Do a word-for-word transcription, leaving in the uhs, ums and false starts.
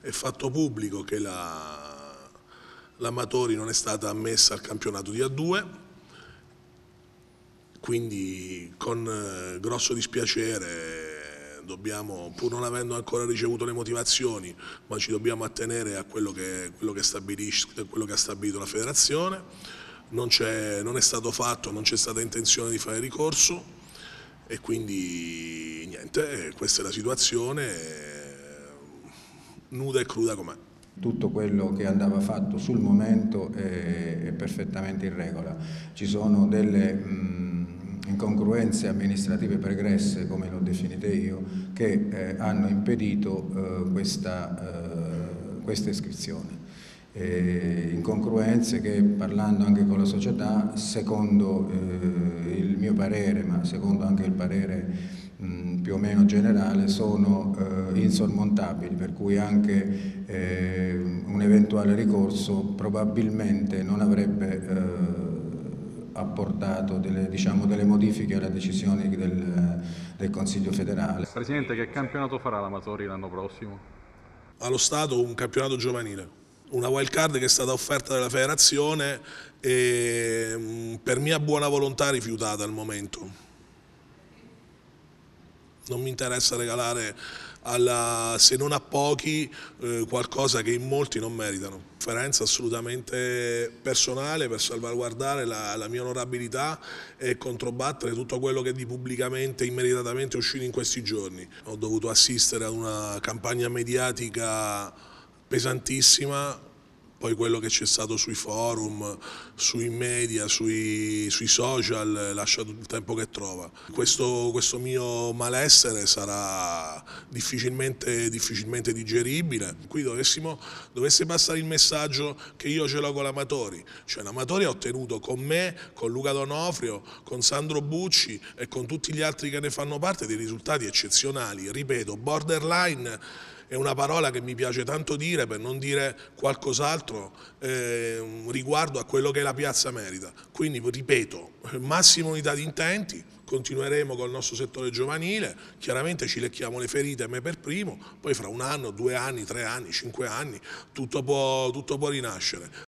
è fatto pubblico che la, l'Amatori non è stata ammessa al campionato di A due, quindi con eh, grosso dispiacere dobbiamo, pur non avendo ancora ricevuto le motivazioni, ma ci dobbiamo attenere a quello che, quello che, quello che ha stabilito la federazione. Non, non è stato fatto, non c'è stata intenzione di fare ricorso e quindi niente, questa è la situazione, nuda e cruda com'è. Tutto quello che andava fatto sul momento è, è perfettamente in regola. Ci sono delle mh, incongruenze amministrative pregresse, come l'ho definite io, che eh, hanno impedito eh, questa, eh, questa iscrizione. Eh, incongruenze che, parlando anche con la società, secondo eh, il mio parere, ma secondo anche il parere mh, più o meno generale, sono eh, insormontabili, per cui anche eh, un eventuale ricorso probabilmente non avrebbe eh, apportato delle, diciamo, delle modifiche alle decisioni del, del Consiglio federale. Presidente, che campionato farà l'Amatori l'anno prossimo? Allo Stato un campionato giovanile, una wild card che è stata offerta dalla federazione e per mia buona volontà rifiutata al momento. Non mi interessa regalare, alla, se non a pochi, eh, qualcosa che in molti non meritano. Differenza assolutamente personale per salvaguardare la, la mia onorabilità e controbattere tutto quello che di pubblicamente e immeritatamente è uscito in questi giorni. Ho dovuto assistere a una campagna mediatica pesantissima. Poi quello che c'è stato sui forum, sui media, sui, sui social, lascia tutto il tempo che trova. Questo, questo mio malessere sarà difficilmente, difficilmente digeribile. Qui dovessimo, dovesse passare il messaggio che io ce l'ho con l'Amatori. Cioè l'Amatori ha ottenuto con me, con Luca Donofrio, con Sandro Bucci e con tutti gli altri che ne fanno parte dei risultati eccezionali. Ripeto, borderline è una parola che mi piace tanto dire, per non dire qualcos'altro eh, riguardo a quello che la piazza merita. Quindi, ripeto, massima unità di intenti, continueremo col nostro settore giovanile, chiaramente ci lecchiamo le ferite, me per primo, poi fra un anno, due anni, tre anni, cinque anni, tutto può, tutto può rinascere.